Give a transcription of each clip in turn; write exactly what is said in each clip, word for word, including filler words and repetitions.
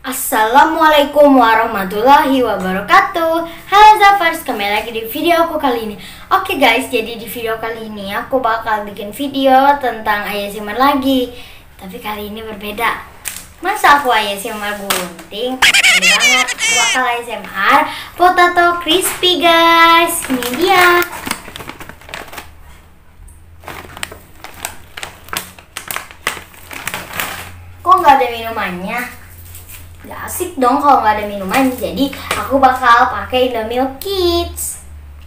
Assalamualaikum warahmatullahi wabarakatuh. Halo Zafars, kembali lagi di video aku kali ini. Oke guys, jadi di video kali ini aku bakal bikin video tentang A S M R lagi. Tapi kali ini berbeda. Masa aku A S M R gunting? Ini banget, aku bakal A S M R potato crispy guys. Ini dia. Kok nggak ada minumannya? Gak asik dong kalau nggak ada minuman. Jadi aku bakal pakai Indomilk Kids.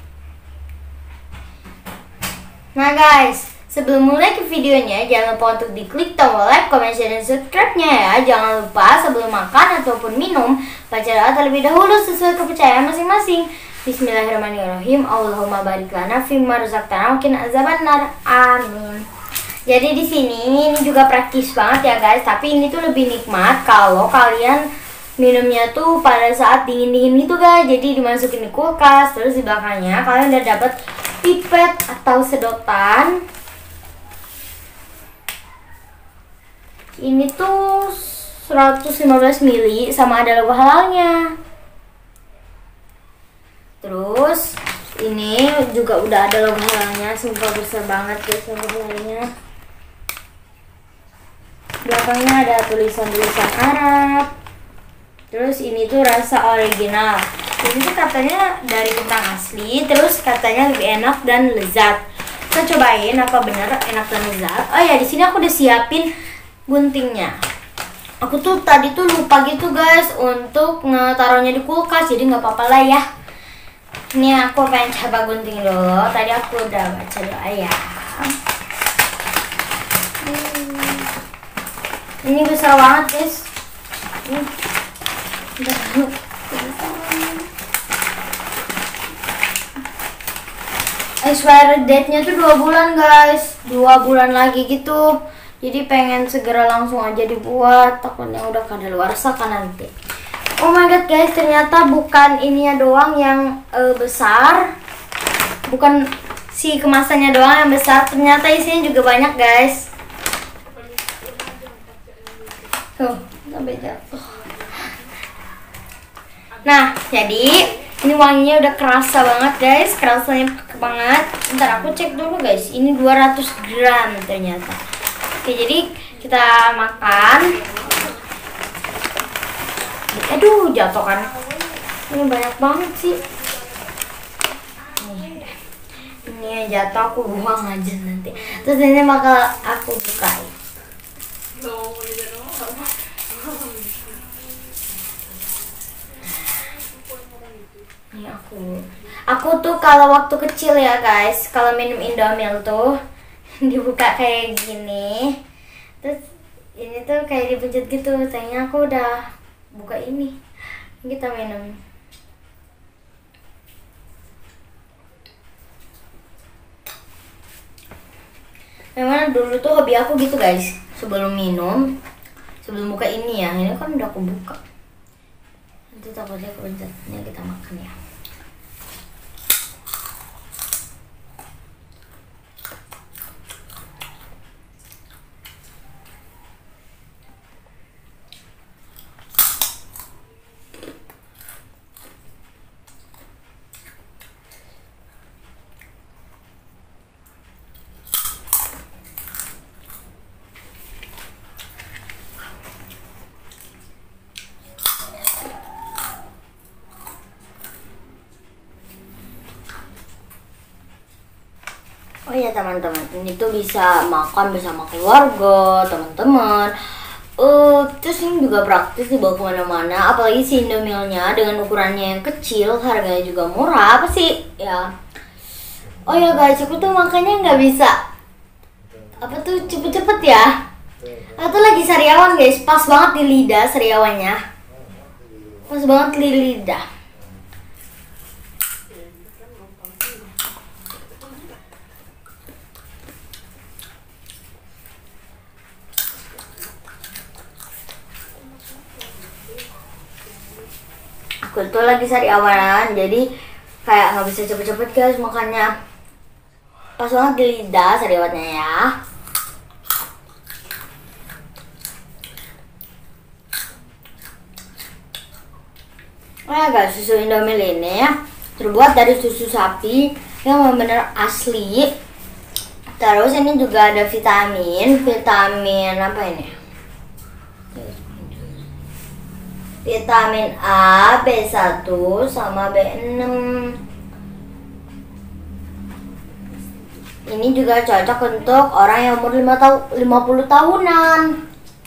Nah guys, sebelum mulai ke videonya, jangan lupa untuk diklik tombol like, comment, share, dan subscribe-nya ya. Jangan lupa sebelum makan ataupun minum, baca doa terlebih dahulu sesuai kepercayaan masing-masing. Bismillahirrahmanirrahim. Allahumma barik lana fimma razaqtana wa qina azabannar. Amin. Jadi di sini ini juga praktis banget ya guys, tapi ini tuh lebih nikmat kalau kalian minumnya tuh pada saat dingin-dingin gitu guys. Jadi dimasukin di kulkas, terus di belakangnya kalian udah dapet pipet atau sedotan. Ini tuh seratus lima belas mili sama ada logo halalnya. Terus ini juga udah ada logo halalnya, sumpah besar banget guys logo halalnya. Belakangnya ada tulisan-tulisan Arab. Terus ini tuh rasa original. Ini tuh katanya dari kentang asli. Terus katanya lebih enak dan lezat. Kita cobain apa bener enak dan lezat. Oh ya, di sini aku udah siapin guntingnya. Aku tuh tadi tuh lupa gitu guys untuk ngetaruhnya di kulkas. Jadi nggak apa-apa lah ya. Ini aku pengen coba gunting dulu. Tadi aku udah baca doa ya. Ini besar banget guys. Ini expired date-nya tuh dua bulan guys. Dua bulan lagi gitu. Jadi pengen segera langsung aja dibuat. Takutnya udah kadaluarsa kan nanti. Oh my god guys, ternyata bukan ininya doang yang uh, besar. Bukan si kemasannya doang yang besar. Ternyata isinya juga banyak guys. Tuh, sampai jatuh. Nah, jadi ini wanginya udah kerasa banget guys, kerasanya banget. Ntar aku cek dulu guys. Ini dua ratus gram ternyata. Oke, jadi kita makan. Aduh, jatuh kan. Ini banyak banget sih. Nih, ini jatuh aku buang aja nanti. Terus ini bakal aku bukain. Ini aku. Aku tuh kalau waktu kecil ya guys, kalau minum Indomilk tuh dibuka kayak gini. Terus ini tuh kayak dipencet gitu. Sayangnya aku udah buka ini. Kita minum. Memang dulu tuh hobi aku gitu guys. Sebelum minum, sebelum buka ini ya, ini kan udah aku buka. Nanti takutnya kepencet. Ini kita makan ya. Oh ya teman-teman, ini tuh bisa makan bersama keluarga, teman-teman. Uh, terus ini juga praktis dibawa kemana-mana. Apalagi si Indomilknya dengan ukurannya yang kecil, harganya juga murah. Apa sih? Ya. Oh ya guys, aku tuh makanya nggak bisa. Apa tuh cepet-cepet ya? Aku tuh lagi sariawan guys, pas banget di lidah sariawannya. Pas banget di lidah. Aku tuh lagi sariawan, jadi kayak nggak bisa cepet-cepet guys, makanya pas banget di lidah sariawannya ya. Nah guys, susu Indomil ini terbuat dari susu sapi yang benar-benar asli. Terus ini juga ada vitamin, vitamin apa ini? Vitamin A, B satu, sama B enam. Ini juga cocok untuk orang yang umur lima tahu, lima puluh tahunan.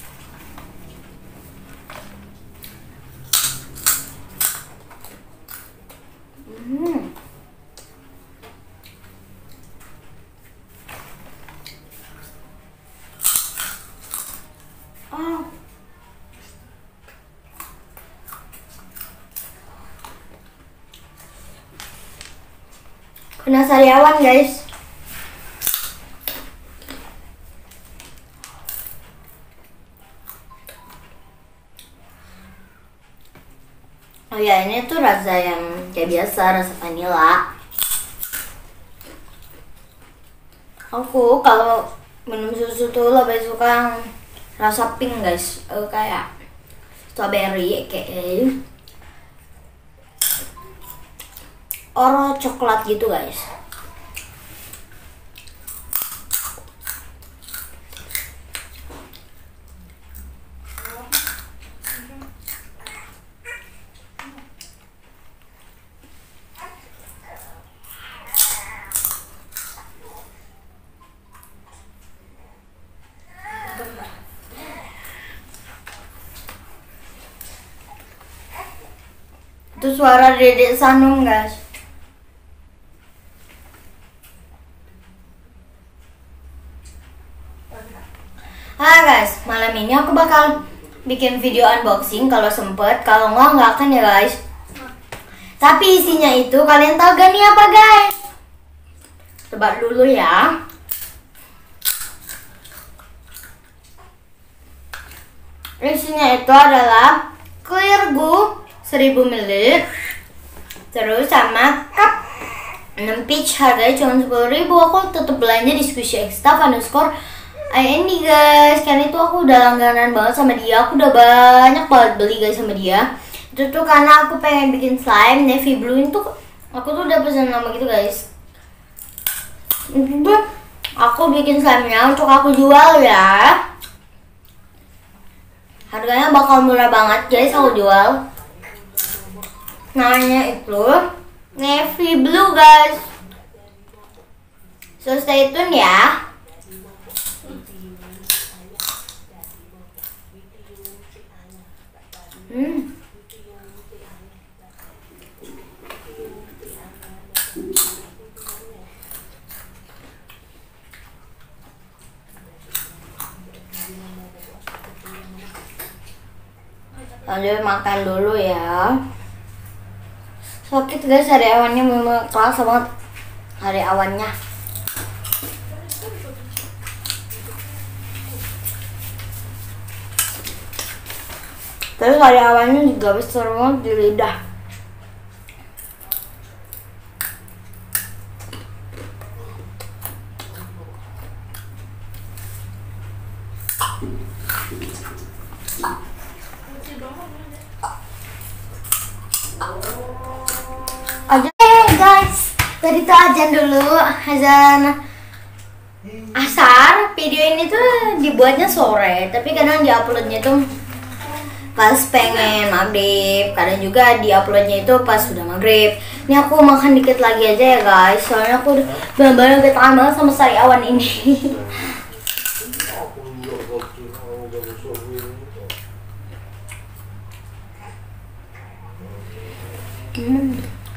Hmm. Oh. Kena sariawan guys. Oh ya, ini tuh rasa yang kayak biasa, rasa vanila. Aku kalau minum susu tuh lebih suka yang rasa pink guys, uh, kayak strawberry, kayak oro coklat gitu guys. Itu suara Dedek Sanum guys. Ah guys, malam ini aku bakal bikin video unboxing kalau sempet. Kalau nggak nggak akan ya guys. Tapi isinya itu kalian tahu gak nih apa guys? Tebak dulu ya. Isinya itu adalah clear goo seribu mililiter, terus sama cup enam peach, harganya cuma sepuluh ribu. Aku tetap belanja di Squishy Extra underscore I N D guys, karena itu aku udah langganan banget sama dia. Aku udah banyak banget beli guys sama dia. Itu tuh karena aku pengen bikin slime navy blue itu. Aku tuh udah pesan nama gitu guys. Itu aku bikin slime-nya untuk aku jual ya. Harganya bakal murah banget guys aku jual. Namanya itu navy blue guys. So stay tune ya. Hmm. Lanjut makan dulu ya. Sakit guys, hari awannya memang kerasa banget hari awannya. Terus hari awannya juga besar banget di lidah. Aja guys, tadi tuh ajan dulu, azan asar. Video ini tuh dibuatnya sore, tapi kadang diuploadnya tuh pas pengen maghrib, kadang juga diuploadnya itu pas sudah maghrib. Ini aku makan dikit lagi aja ya guys, soalnya aku benar-benar ketahan banget sama sariawan ini. hmm.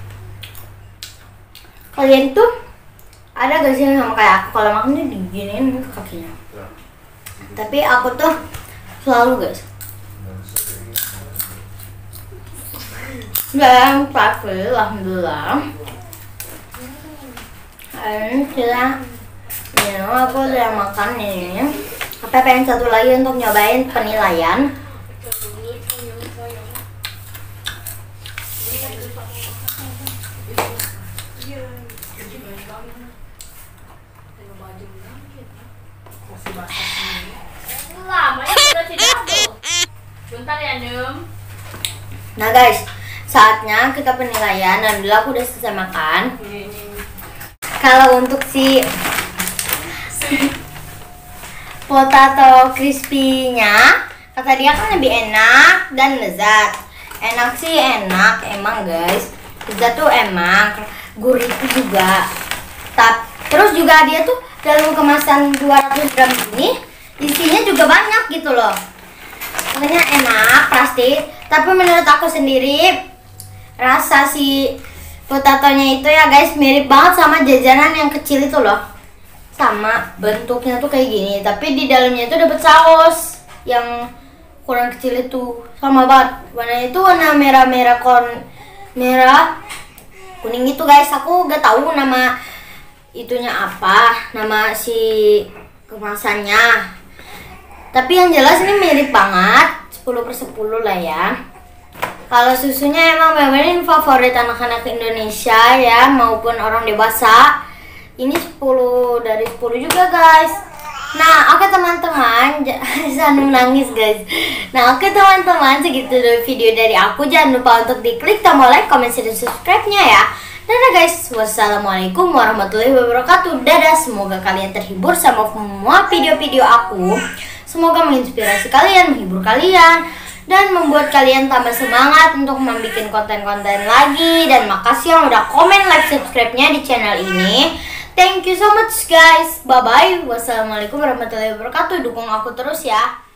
Kalian tuh ada gak sih yang sama kayak aku kalau makannya diginiin kakinya? Tapi aku tuh selalu guys. Dan tapi alhamdulillah. Dan kita ya aku udah makan ini. Apa pengen satu lagi untuk nyobain penilaian. Lama ya udah tidak tuh. Bentar ya Nyum. Nah guys, saatnya kita penilaian. Alhamdulillah aku udah selesai makan. Kalau untuk si potato crispy-nya, kata dia kan lebih enak dan lezat. Enak sih enak emang guys. Lezat tuh emang, gurih itu juga. Tapi terus juga dia tuh dalam kemasan dua ratus gram ini isinya juga banyak gitu loh. Makanya enak pasti. Tapi menurut aku sendiri rasa si potatonya itu ya guys mirip banget sama jajanan yang kecil itu loh. Sama bentuknya tuh kayak gini, tapi di dalamnya itu dapat saus yang kurang kecil itu. Sama banget. Warnanya itu warna merah-merah kon merah kuning itu guys. Aku gak tahu nama itunya apa, nama si kemasannya. Tapi yang jelas ini mirip banget, sepuluh per sepuluh lah ya. Kalau susunya emang bener-bener favorit anak-anak Indonesia ya, maupun orang dewasa. Ini sepuluh dari sepuluh juga guys. Nah oke teman-teman, jangan nangis guys. Nah oke teman-teman, segitu dari video dari aku. Jangan lupa untuk diklik tombol like, comment, share, dan subscribe-nya ya. Dadah guys, wassalamualaikum warahmatullahi wabarakatuh. Dadah, semoga kalian terhibur sama semua video-video aku. Semoga menginspirasi kalian, menghibur kalian, dan membuat kalian tambah semangat untuk membuat konten-konten lagi. Dan makasih yang udah komen, like, subscribe-nya di channel ini. Thank you so much guys. Bye-bye. Wassalamualaikum warahmatullahi wabarakatuh. Dukung aku terus ya.